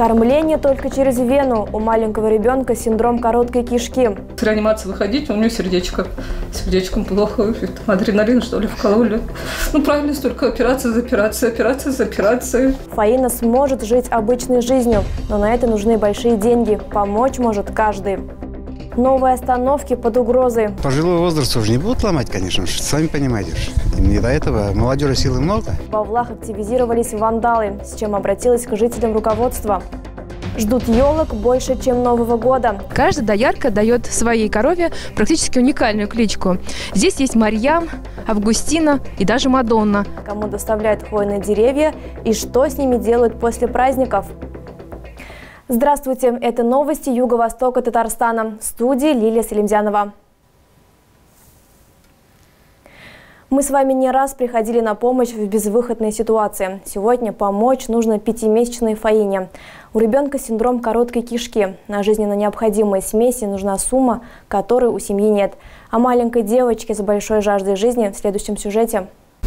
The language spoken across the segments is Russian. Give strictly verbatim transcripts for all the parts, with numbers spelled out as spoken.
Кормление только через вену. У маленького ребенка синдром короткой кишки. С реанимации выходить, у нее сердечко. Сердечком плохо. Адреналин, что ли, вкололи. Ну, правильно, столько операция за операцией, операция за операцией. Фаина сможет жить обычной жизнью, но на это нужны большие деньги. Помочь может каждый. Новые остановки под угрозой. Пожилой возраст уже не будут ломать, конечно, сами понимаете. Не до этого. Молодежи силы много. В Павлах активизировались вандалы, с чем обратилась к жителям руководство. Ждут елок больше, чем Нового года. Каждая доярка дает своей корове практически уникальную кличку. Здесь есть Марьям, Августина и даже Мадонна. Кому доставляют хвойные деревья и что с ними делают после праздников. Здравствуйте, это новости Юго-Востока Татарстана. В студии Лилия Салимзянова. Мы с вами не раз приходили на помощь в безвыходной ситуации. Сегодня помочь нужно пятимесячной Фаине. У ребенка синдром короткой кишки. На жизненно необходимые смеси нужна сумма, которой у семьи нет. О маленькой девочке с большой жаждой жизни в следующем сюжете.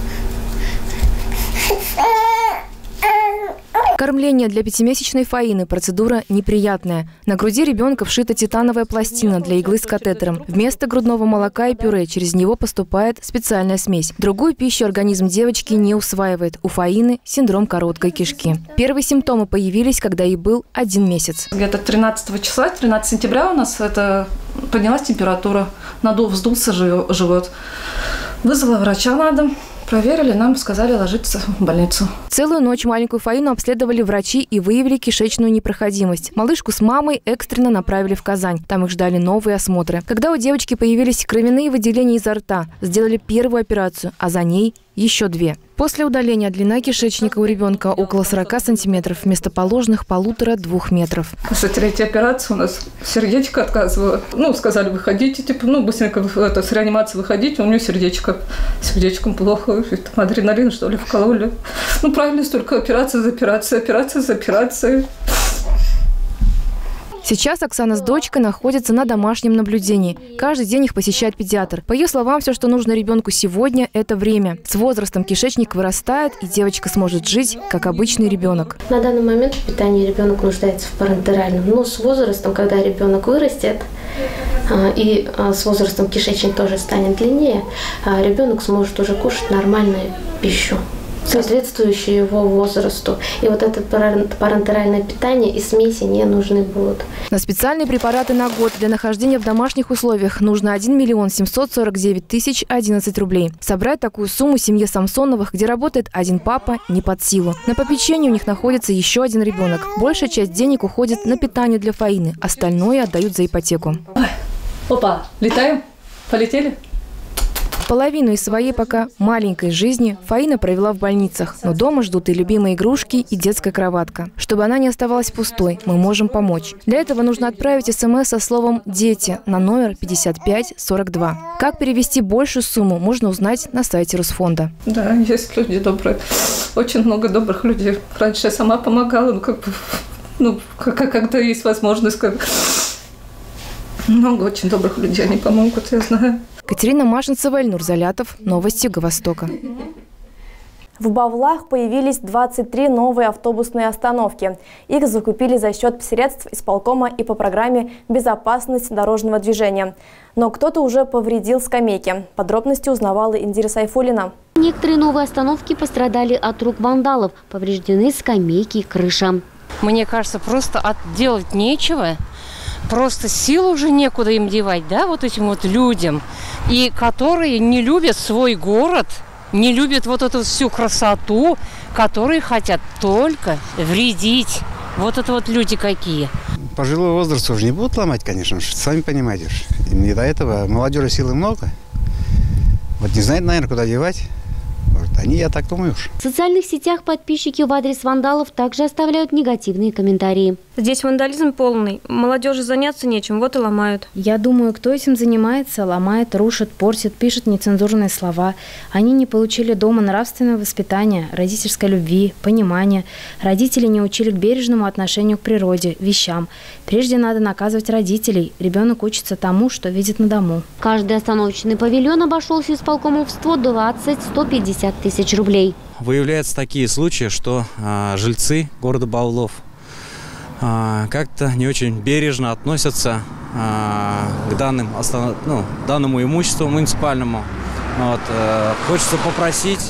Кормление для пятимесячной Фаины – процедура неприятная. На груди ребенка вшита титановая пластина для иглы с катетером. Вместо грудного молока и пюре через него поступает специальная смесь. Другую пищу организм девочки не усваивает. У Фаины синдром короткой кишки. Первые симптомы появились, когда ей был один месяц. Где-то тринадцатого числа, тринадцатого сентября у нас это поднялась температура, надул, вздулся живот. Вызвала врача на дом. Проверили, нам сказали ложиться в больницу. Целую ночь маленькую Фаину обследовали врачи и выявили кишечную непроходимость. Малышку с мамой экстренно направили в Казань. Там их ждали новые осмотры. Когда у девочки появились кровяные выделения изо рта, сделали первую операцию, а за ней еще две. После удаления длина кишечника у ребенка около сорока сантиметров, вместо положенных полутора-двух метров. После третьей операции у нас сердечко отказывало. Ну, сказали, выходите, типа, ну, быстренько это, с реанимации выходите, у нее сердечко, сердечком плохо, адреналин, что ли, вкололи. Ну, правильно, столько операции за операцией, операция за операцией. Сейчас Оксана с дочкой находятся на домашнем наблюдении. Каждый день их посещает педиатр. По ее словам, все, что нужно ребенку сегодня – это время. С возрастом кишечник вырастает, и девочка сможет жить, как обычный ребенок. На данный момент в питании ребенок нуждается в парентеральном. Но с возрастом, когда ребенок вырастет, и с возрастом кишечник тоже станет длиннее, ребенок сможет уже кушать нормальную пищу, соответствующие его возрасту. И вот это парентеральное питание и смеси не нужны будут. На специальные препараты на год для нахождения в домашних условиях нужно один миллион семьсот сорок девять тысяч одиннадцать рублей. Собрать такую сумму семье Самсоновых, где работает один папа, не под силу. На попечении у них находится еще один ребенок. Большая часть денег уходит на питание для Фаины, остальное отдают за ипотеку. Опа, летаем? Полетели? Половину из своей пока маленькой жизни Фаина провела в больницах, но дома ждут и любимые игрушки, и детская кроватка. Чтобы она не оставалась пустой, мы можем помочь. Для этого нужно отправить смс со словом «Дети» на номер пятьдесят пять сорок два. Как перевести большую сумму, можно узнать на сайте Русфонда. Да, есть люди добрые, очень много добрых людей. Раньше я сама помогала, ну как бы, ну как, когда есть возможность, как... много очень добрых людей, они помогут, я знаю. Катерина Машинцева, Эльнур Залятов. Новости Юго-Востока. В Павлах появились двадцать три новые автобусные остановки. Их закупили за счет средств исполкома и по программе «Безопасность дорожного движения». Но кто-то уже повредил скамейки. Подробности узнавала Индира Сайфуллина. Некоторые новые остановки пострадали от рук вандалов. Повреждены скамейки и крыша. Мне кажется, просто делать нечего. Просто сил уже некуда им девать, да, вот этим вот людям, и которые не любят свой город, не любят вот эту всю красоту, которые хотят только вредить. Вот это вот люди какие. Пожилой возраст уже не будут ломать, конечно, сами понимаете. Не до этого. Молодежи силы много. Вот не знает, наверное, куда девать. Может, они, я так думаю уж. В социальных сетях подписчики в адрес вандалов также оставляют негативные комментарии. Здесь вандализм полный. Молодежи заняться нечем, вот и ломают. Я думаю, кто этим занимается, ломает, рушит, портит, пишет нецензурные слова. Они не получили дома нравственного воспитания, родительской любви, понимания. Родители не учили к бережному отношению к природе, вещам. Прежде надо наказывать родителей. Ребенок учится тому, что видит на дому. Каждый остановочный павильон обошелся исполкому в сто двадцать — сто пятьдесят тысяч рублей. Выявляются такие случаи, что а, жильцы города Павлов как-то не очень бережно относятся к данным, ну, данному имуществу муниципальному. Вот. Хочется попросить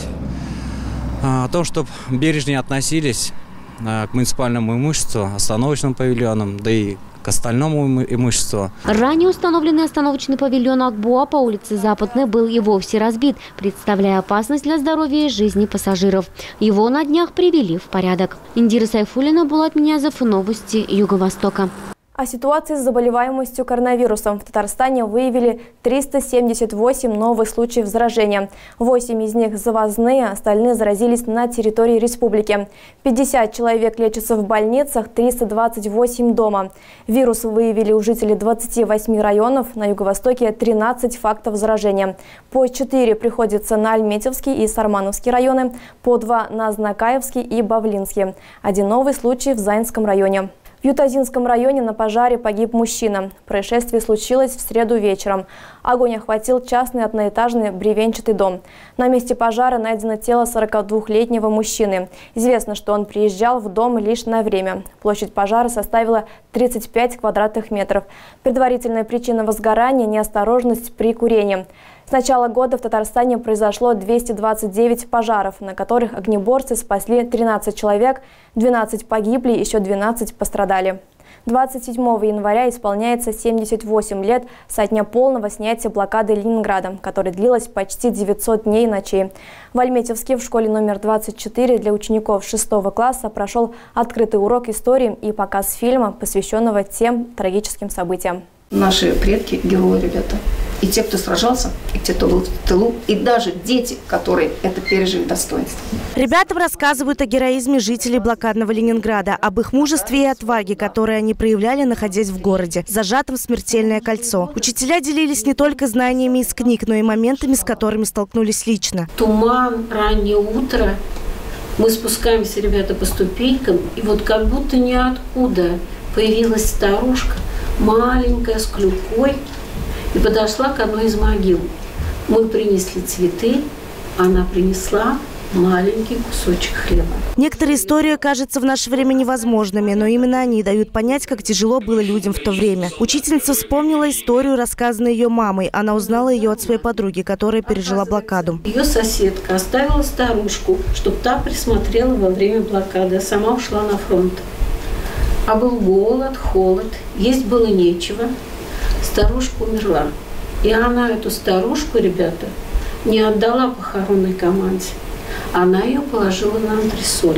о том, чтобы бережнее относились к муниципальному имуществу, остановочным павильонам, да и к остальному имуществу. Ранее установленный остановочный павильон Акбуа по улице Западной был и вовсе разбит, представляя опасность для здоровья и жизни пассажиров. Его на днях привели в порядок. Индира Сайфуллина, Булат Минязов, новости Юго-Востока. О ситуации с заболеваемостью коронавирусом в Татарстане выявили триста семьдесят восемь новых случаев заражения. восемь из них завозные, остальные заразились на территории республики. пятьдесят человек лечатся в больницах, триста двадцать восемь дома. Вирус выявили у жителей двадцати восьми районов, на юго-востоке тринадцать фактов заражения. По четыре приходится на Альметьевский и Сармановский районы, по два на Знакаевский и Бавлинский. Один новый случай в Заинском районе. В Ютазинском районе на пожаре погиб мужчина. Происшествие случилось в среду вечером. Огонь охватил частный одноэтажный бревенчатый дом. На месте пожара найдено тело сорокадвухлетнего мужчины. Известно, что он приезжал в дом лишь на время. Площадь пожара составила тридцать пять квадратных метров. Предварительная причина возгорания – неосторожность при курении. С начала года в Татарстане произошло двести двадцать девять пожаров, на которых огнеборцы спасли тринадцать человек, двенадцать погибли, еще двенадцать пострадали. двадцать седьмого января исполняется семьдесят восемь лет со дня полного снятия блокады Ленинграда, которая длилась почти девятьсот дней и ночей. В Альметьевске в школе номер двадцать четыре для учеников шестого класса прошел открытый урок истории и показ фильма, посвященного тем трагическим событиям. Наши предки, герои, ребята. И те, кто сражался, и те, кто был в тылу, и даже дети, которые это пережили достоинство. Ребятам рассказывают о героизме жителей блокадного Ленинграда, об их мужестве и отваге, которые они проявляли, находясь в городе, зажатом в смертельное кольцо. Учителя делились не только знаниями из книг, но и моментами, с которыми столкнулись лично. Туман, раннее утро. Мы спускаемся, ребята, по ступенькам, и вот как будто ниоткуда появилась старушка, маленькая, с клюкой, и подошла к одной из могил. Мы принесли цветы, она принесла маленький кусочек хлеба. Некоторые истории кажутся в наше время невозможными, но именно они дают понять, как тяжело было людям в то время. Учительница вспомнила историю, рассказанную ее мамой. Она узнала ее от своей подруги, которая пережила блокаду. Ее соседка оставила старушку, чтобы та присмотрела во время блокады, а сама ушла на фронт. А был голод, холод, есть было нечего. Старушка умерла. И она эту старушку, ребята, не отдала похоронной команде. Она ее положила на антресоль.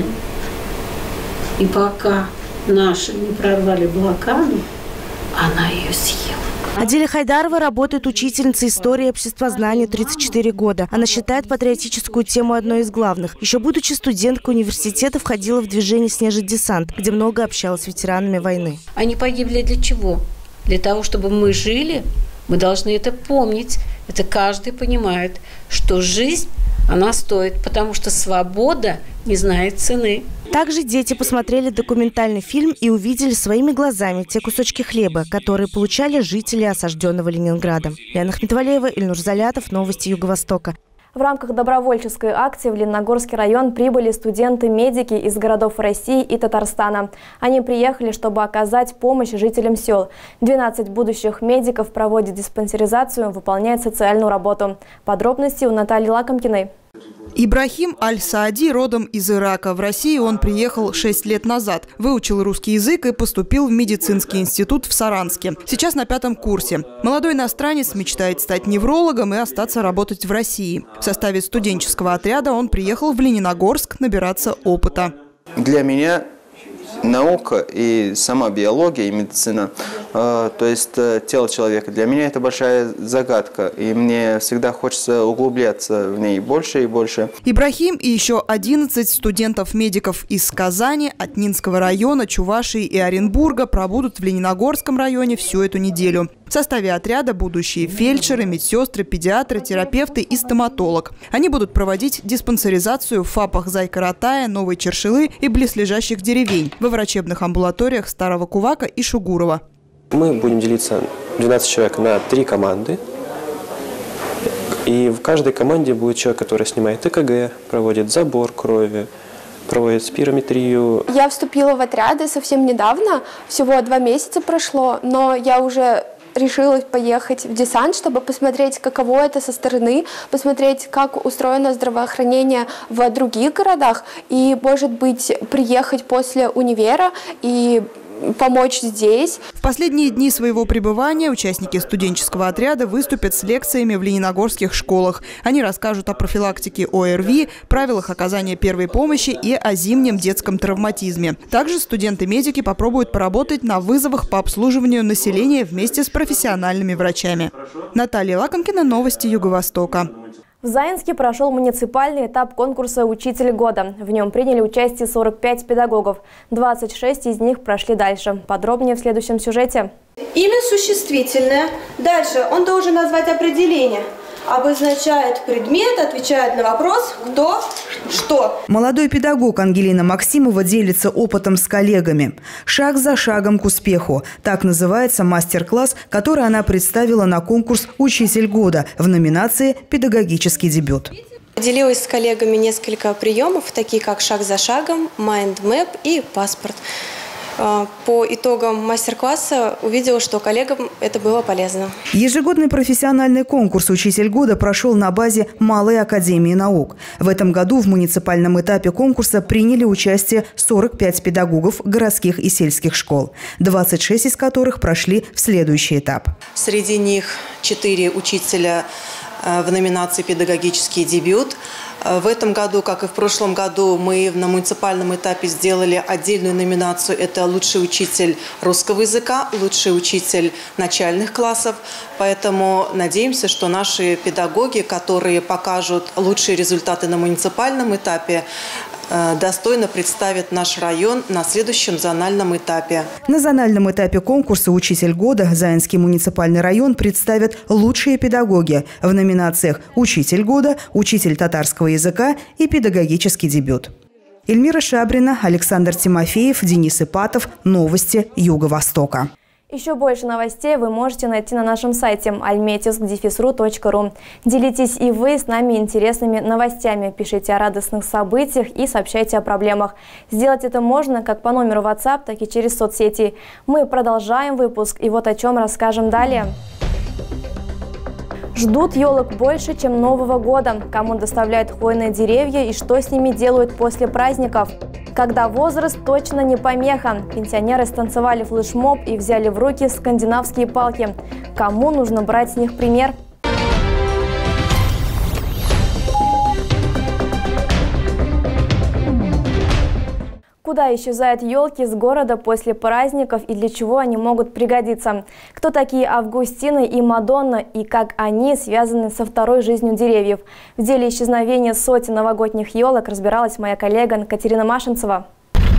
И пока наши не прорвали блокаду, она ее съела. Аделя Хайдарова работает учительницей истории и обществознания тридцать четыре года. Она считает патриотическую тему одной из главных. Еще будучи студенткой университета, входила в движение «Снежный десант», где много общалась с ветеранами войны. Они погибли для чего? Для того, чтобы мы жили, мы должны это помнить. Это каждый понимает, что жизнь, она стоит, потому что свобода не знает цены. Также дети посмотрели документальный фильм и увидели своими глазами те кусочки хлеба, которые получали жители осажденного Ленинграда. Яна Ахметвалеева, Ильнур Залятов, новости Юго-Востока. В рамках добровольческой акции в Лениногорский район прибыли студенты-медики из городов России и Татарстана. Они приехали, чтобы оказать помощь жителям сел. двенадцать будущих медиков проводят диспансеризацию, выполняют социальную работу. Подробности у Натальи Лакомкиной. Ибрахим Аль-Саади родом из Ирака. В Россию он приехал шесть лет назад. Выучил русский язык и поступил в медицинский институт в Саранске. Сейчас на пятом курсе. Молодой иностранец мечтает стать неврологом и остаться работать в России. В составе студенческого отряда он приехал в Лениногорск набираться опыта. Для меня наука и сама биология и медицина, э, то есть э, тело человека, для меня это большая загадка. И мне всегда хочется углубляться в ней больше и больше. Ибрахим и еще одиннадцать студентов-медиков из Казани, Атнинского района, Чувашии и Оренбурга пробудут в Лениногорском районе всю эту неделю. В составе отряда будущие фельдшеры, медсестры, педиатры, терапевты и стоматолог. Они будут проводить диспансеризацию в ФАПах Зай-Каратая, Новой Чершилы и близлежащих деревень, во врачебных амбулаториях Старого Кувака и Шугурова. Мы будем делиться двенадцать человек на три команды. И в каждой команде будет человек, который снимает ЭКГ, проводит забор крови, проводят спирометрию. Я вступила в отряды совсем недавно, всего два месяца прошло, но я уже решила поехать в десант, чтобы посмотреть, каково это со стороны, посмотреть, как устроено здравоохранение в других городах, и, может быть, приехать после универа и помочь здесь. В последние дни своего пребывания участники студенческого отряда выступят с лекциями в лениногорских школах. Они расскажут о профилактике О Р Ви, правилах оказания первой помощи и о зимнем детском травматизме. Также студенты-медики попробуют поработать на вызовах по обслуживанию населения вместе с профессиональными врачами. Наталья Лакомкина, новости Юго-Востока. В Заинске прошел муниципальный этап конкурса «Учитель года». В нем приняли участие сорок пять педагогов. двадцать шесть из них прошли дальше. Подробнее в следующем сюжете. Имя существительное. Дальше он должен назвать определение. Обозначает предмет, отвечает на вопрос «кто?», «что?». Молодой педагог Ангелина Максимова делится опытом с коллегами. «Шаг за шагом к успеху» – так называется мастер-класс, который она представила на конкурс «Учитель года» в номинации «Педагогический дебют». Поделилась с коллегами несколько приемов, такие как «Шаг за шагом», «Майндмэп» и «Паспорт». По итогам мастер-класса увидела, что коллегам это было полезно. Ежегодный профессиональный конкурс «Учитель года» прошел на базе Малой академии наук. В этом году в муниципальном этапе конкурса приняли участие сорок пять педагогов городских и сельских школ, двадцать шесть из которых прошли в следующий этап. Среди них четыре учителя в номинации «Педагогический дебют». В этом году, как и в прошлом году, мы на муниципальном этапе сделали отдельную номинацию. Это лучший учитель русского языка, лучший учитель начальных классов. Поэтому надеемся, что наши педагоги, которые покажут лучшие результаты на муниципальном этапе, достойно представит наш район на следующем зональном этапе. На зональном этапе конкурса «Учитель года» Заинский муниципальный район представят лучшие педагоги в номинациях «Учитель года», «Учитель татарского языка» и «Педагогический дебют». Эльмира Шабрина, Александр Тимофеев, Денис Ипатов. Новости Юго-Востока. Еще больше новостей вы можете найти на нашем сайте альметьевск дефис ру точка ру. Делитесь и вы с нами интересными новостями. Пишите о радостных событиях и сообщайте о проблемах. Сделать это можно как по номеру WhatsApp, так и через соцсети. Мы продолжаем выпуск, и вот о чем расскажем далее. Ждут елок больше, чем Нового года. Кому доставляют хвойные деревья и что с ними делают после праздников. Когда возраст точно не помеха. Пенсионеры станцевали флешмоб и взяли в руки скандинавские палки. Кому нужно брать с них пример? Куда исчезают елки с города после праздников и для чего они могут пригодиться? Кто такие Августины и Мадонна и как они связаны со второй жизнью деревьев? В деле исчезновения сотен новогодних елок разбиралась моя коллега Катерина Машинцева.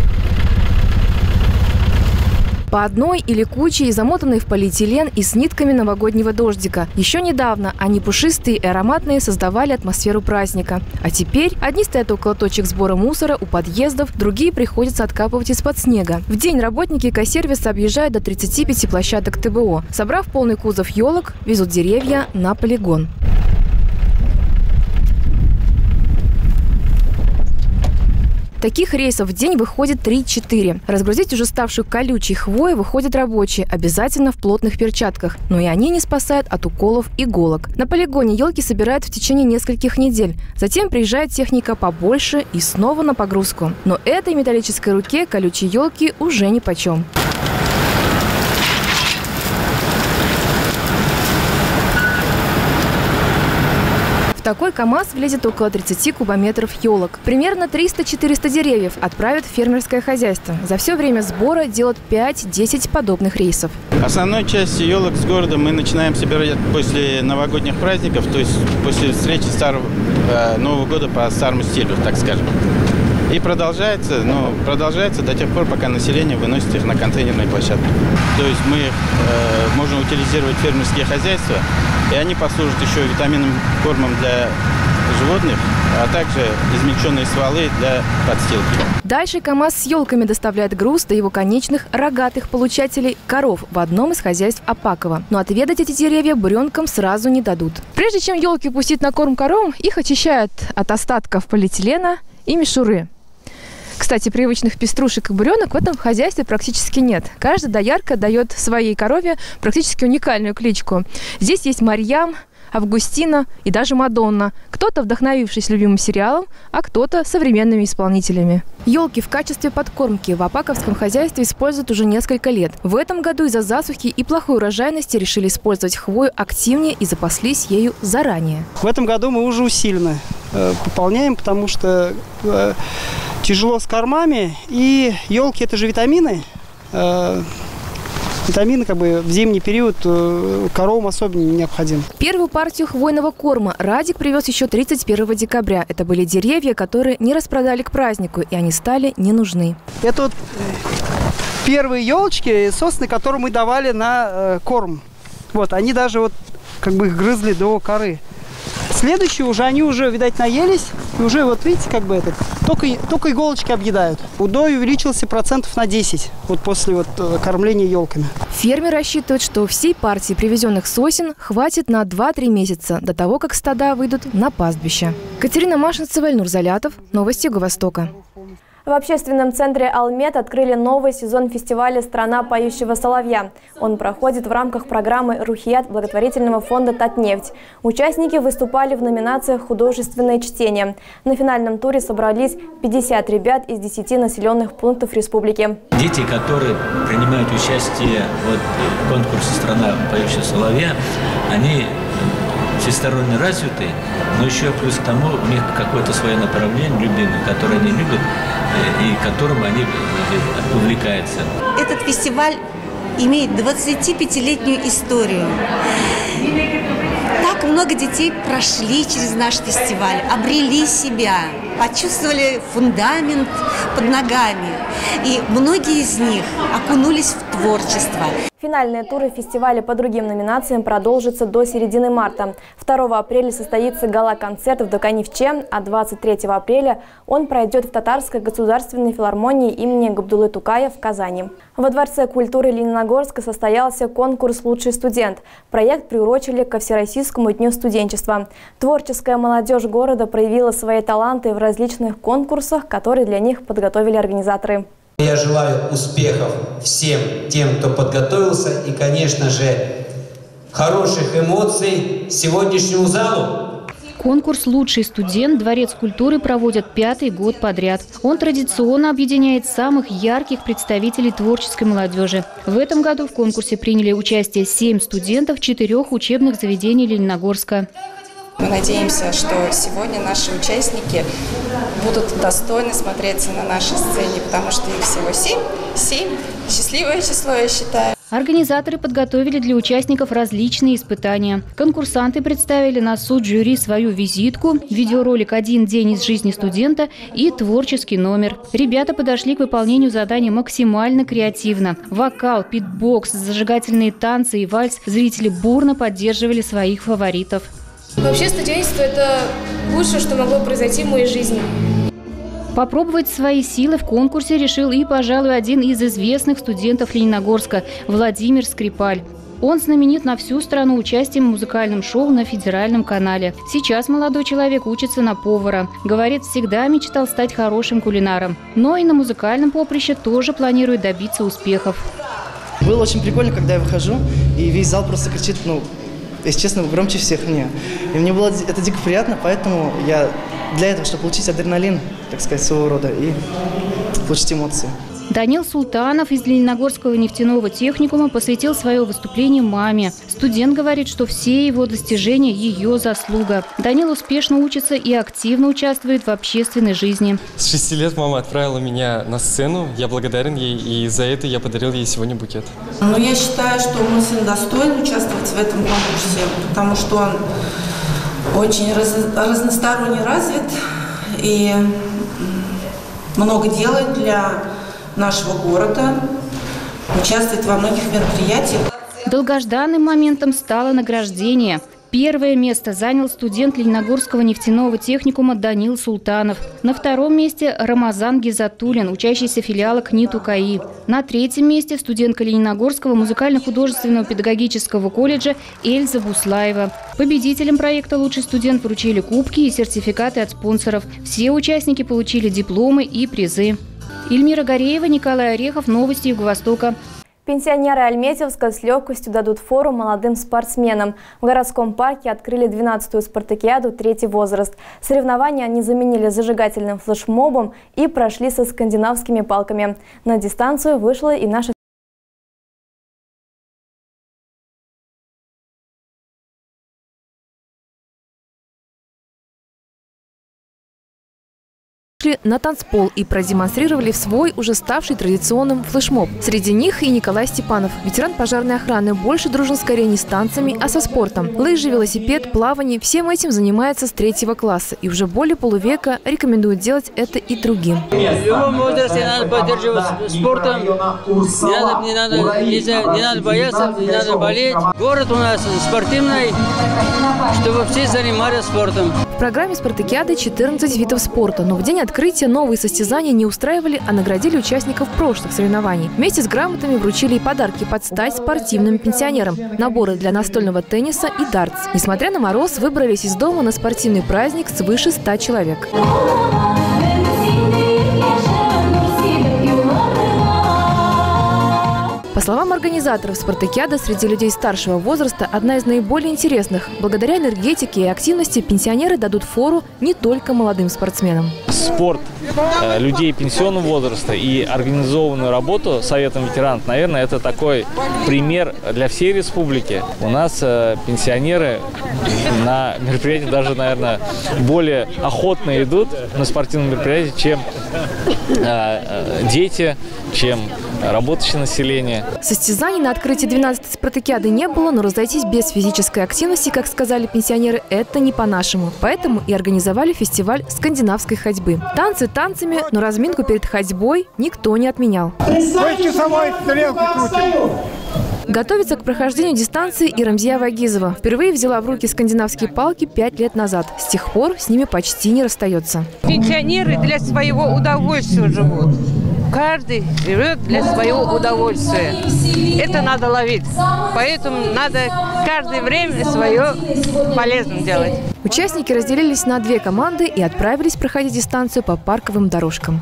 По одной или кучей, замотанной в полиэтилен и с нитками новогоднего дождика. Еще недавно они пушистые и ароматные создавали атмосферу праздника. А теперь одни стоят около точек сбора мусора у подъездов, другие приходится откапывать из-под снега. В день работники экосервиса объезжают до тридцати пяти площадок Т Б О. Собрав полный кузов елок, везут деревья на полигон. Таких рейсов в день выходит три-четыре. Разгрузить уже ставшую колючей хвою выходят рабочие, обязательно в плотных перчатках. Но и они не спасают от уколов иголок. На полигоне елки собирают в течение нескольких недель. Затем приезжает техника побольше и снова на погрузку. Но этой металлической руке колючие елки уже нипочем. В такой КАМАЗ влезет около тридцати кубометров елок. Примерно триста-четыреста деревьев отправят в фермерское хозяйство. За все время сбора делают пять-десять подобных рейсов. Основной часть елок с города мы начинаем собирать после новогодних праздников, то есть после встречи старого, э, Нового года по старому стилю, так скажем. И продолжается, ну, продолжается до тех пор, пока население выносит их на контейнерные площадки. То есть мы их э, можем утилизировать в фермерские хозяйства, и они послужат еще витаминным кормом для животных, а также измельченные стволы для подстилки. Дальше КАМАЗ с елками доставляет груз до его конечных рогатых получателей – коров в одном из хозяйств Апакова. Но отведать эти деревья буренкам сразу не дадут. Прежде чем елки пустить на корм коровам, их очищают от остатков полиэтилена и мишуры. Кстати, привычных пеструшек и буренок в этом хозяйстве практически нет. Каждая доярка дает своей корове практически уникальную кличку. Здесь есть Марьям, Августина и даже Мадонна. Кто-то, вдохновившись любимым сериалом, а кто-то современными исполнителями. Елки в качестве подкормки в апаковском хозяйстве используют уже несколько лет. В этом году из-за засухи и плохой урожайности решили использовать хвою активнее и запаслись ею заранее. В этом году мы уже усиленно э, пополняем, потому что э, тяжело с кормами. И елки – это же витамины. Э, Витамины как бы в зимний период коровам особенно не необходимы. Первую партию хвойного корма Радик привез еще тридцать первого декабря. Это были деревья, которые не распродали к празднику, и они стали не нужны. Это вот первые елочки, сосны, которые мы давали на э, корм. Вот, они даже вот как бы их грызли до коры. Следующие уже, они уже, видать, наелись. И уже, вот видите, как бы этот, только, только иголочки объедают. Удой увеличился процентов на десять вот после вот кормления елками. Фермер рассчитывает, что всей партии привезенных сосен хватит на два-три месяца до того, как стада выйдут на пастбище. Катерина Машинцева, Эльнур Залятов. Новости Юго-Востока. В общественном центре «Алмет» открыли новый сезон фестиваля «Страна поющего соловья». Он проходит в рамках программы «Рухият» благотворительного фонда «Татнефть». Участники выступали в номинациях «Художественное чтение». На финальном туре собрались пятьдесят ребят из десяти населенных пунктов республики. Дети, которые принимают участие в конкурсе «Страна поющего соловья», они всесторонне развиты, но еще плюс к тому у них какое-то свое направление любимое, которое они любят и которым они увлекаются. Этот фестиваль имеет двадцатипятилетнюю историю. Так много детей прошли через наш фестиваль, обрели себя, почувствовали фундамент под ногами. И многие из них окунулись в творчество. Финальные туры фестиваля по другим номинациям продолжатся до середины марта. второго апреля состоится гала-концерт в Доканевче, а двадцать третьего апреля он пройдет в Татарской государственной филармонии имени Габдуллы Тукая в Казани. Во Дворце культуры Лениногорска состоялся конкурс «Лучший студент». Проект приурочили ко Всероссийскому дню студенчества. Творческая молодежь города проявила свои таланты в различных конкурсах, которые для них подготовили организаторы. Я желаю успехов всем тем, кто подготовился, и, конечно же, хороших эмоций сегодняшнему залу. Конкурс «Лучший студент» Дворец культуры проводят пятый год подряд. Он традиционно объединяет самых ярких представителей творческой молодежи. В этом году в конкурсе приняли участие семь студентов четырех учебных заведений Лениногорска. Мы надеемся, что сегодня наши участники будут достойно смотреться на нашей сцене, потому что их всего семь. Семь. Счастливое число, я считаю. Организаторы подготовили для участников различные испытания. Конкурсанты представили на суд жюри свою визитку, видеоролик «Один день из жизни студента» и творческий номер. Ребята подошли к выполнению задания максимально креативно. Вокал, питбокс, зажигательные танцы и вальс зрители бурно поддерживали своих фаворитов. Вообще студенчество – это лучшее, что могло произойти в моей жизни. Попробовать свои силы в конкурсе решил и, пожалуй, один из известных студентов Лениногорска – Владимир Скрипаль. Он знаменит на всю страну участием в музыкальном шоу на федеральном канале. Сейчас молодой человек учится на повара. Говорит, всегда мечтал стать хорошим кулинаром. Но и на музыкальном поприще тоже планирует добиться успехов. Было очень прикольно, когда я выхожу, и весь зал просто кричит, ну, если честно, громче всех мне. И мне было это дико приятно, поэтому я для этого, чтобы получить адреналин, так сказать, своего рода, и получить эмоции. Данил Султанов из Лениногорского нефтяного техникума посвятил свое выступление маме. Студент говорит, что все его достижения – ее заслуга. Данил успешно учится и активно участвует в общественной жизни. С шести лет мама отправила меня на сцену. Я благодарен ей, и за это я подарил ей сегодня букет. Но я считаю, что мой сын достоин участвовать в этом конкурсе, потому что он очень раз, разносторонне развит и много делает для нашего города, участвует во многих мероприятиях. Долгожданным моментом стало награждение. Первое место занял студент Лениногорского нефтяного техникума Данил Султанов. На втором месте Рамазан Гизатуллин, учащийся филиала КНИТ УКАИ. На третьем месте студентка Лениногорского музыкально-художественного педагогического колледжа Эльза Буслаева. Победителям проекта «Лучший студент» вручили кубки и сертификаты от спонсоров. Все участники получили дипломы и призы. Ильмира Гореева, Николай Орехов. Новости Юго-Востока. Пенсионеры Альметьевска с легкостью дадут фору молодым спортсменам. В городском парке открыли двенадцатую спартакиаду «Третий возраст». Соревнования они заменили зажигательным флешмобом и прошли со скандинавскими палками. На дистанцию вышла и наша на танцпол и продемонстрировали свой уже ставший традиционным флешмоб. Среди них и Николай Степанов, ветеран пожарной охраны, больше дружен скорее не с танцами, а со спортом. Лыжи, велосипед, плавание – всем этим занимается с третьего класса и уже более полувека рекомендует делать это и другим. В любом возрасте надо поддерживать спортом, не надо, не надо, нельзя, не надо бояться, не надо болеть. Город у нас спортивный, чтобы все занимались спортом. В программе спартакиады четырнадцать видов спорта, но в день открытия новые состязания не устраивали, а наградили участников прошлых соревнований. Вместе с грамотами вручили и подарки под стать спортивным пенсионерам, наборы для настольного тенниса и дартс. Несмотря на мороз, выбрались из дома на спортивный праздник свыше ста человек. По словам организаторов, спартакиада среди людей старшего возраста одна из наиболее интересных. Благодаря энергетике и активности пенсионеры дадут фору не только молодым спортсменам. Спорт э, людей пенсионного возраста и организованную работу Советом ветеранов, наверное, это такой пример для всей республики. У нас э, пенсионеры на мероприятия даже, наверное, более охотно идут на спортивные мероприятия, чем э, э, дети, чем работающее население. Состязаний на открытии двенадцатой спартакиады не было, но разойтись без физической активности, как сказали пенсионеры, это не по-нашему. Поэтому и организовали фестиваль скандинавской ходьбы. Танцы танцами, но разминку перед ходьбой никто не отменял. Готовится к прохождению дистанции и Рамзия Вагизова. Впервые взяла в руки скандинавские палки пять лет назад. С тех пор с ними почти не расстается. Пенсионеры для своего удовольствия живут. Каждый живет для своего удовольствия. Это надо ловить. Поэтому надо каждое время свое полезным делать. Участники разделились на две команды и отправились проходить дистанцию по парковым дорожкам.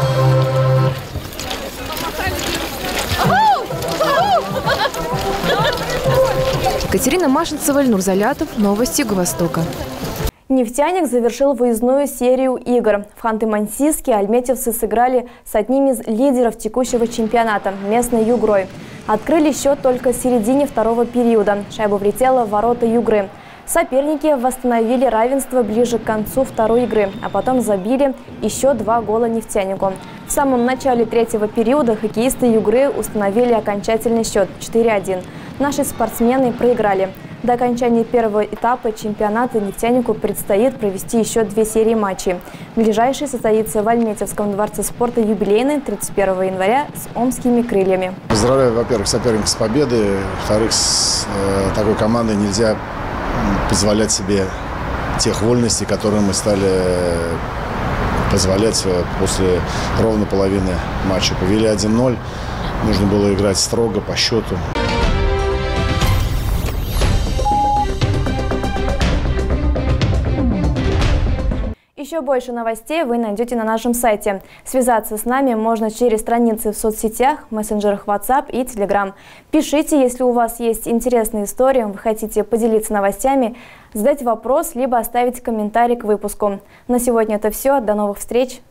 Катерина Машинцева, Ильнур Залятов. Новости Юго-Востока. «Нефтяник» завершил выездную серию игр. В Ханты-Мансийске альметьевцы сыграли с одним из лидеров текущего чемпионата – местной «Югрой». Открыли счет только в середине второго периода. Шайба влетела в ворота «Югры». Соперники восстановили равенство ближе к концу второй игры, а потом забили еще два гола «Нефтянику». В самом начале третьего периода хоккеисты «Югры» установили окончательный счет четыре один. Наши спортсмены проиграли. До окончания первого этапа чемпионата «Нефтянику» предстоит провести еще две серии матчей. Ближайший состоится в Альметьевском дворце спорта юбилейный тридцать первого января с омскими крыльями. Поздравляю, во-первых, соперников с победой. Во-вторых, с э, такой командой нельзя позволять себе тех вольностей, которые мы стали позволять после ровно половины матча. Повели один ноль. Нужно было играть строго, по счету. Еще больше новостей вы найдете на нашем сайте. Связаться с нами можно через страницы в соцсетях, мессенджерах WhatsApp и Telegram. Пишите, если у вас есть интересные истории, вы хотите поделиться новостями, задать вопрос, либо оставить комментарий к выпуску. На сегодня это все. До новых встреч!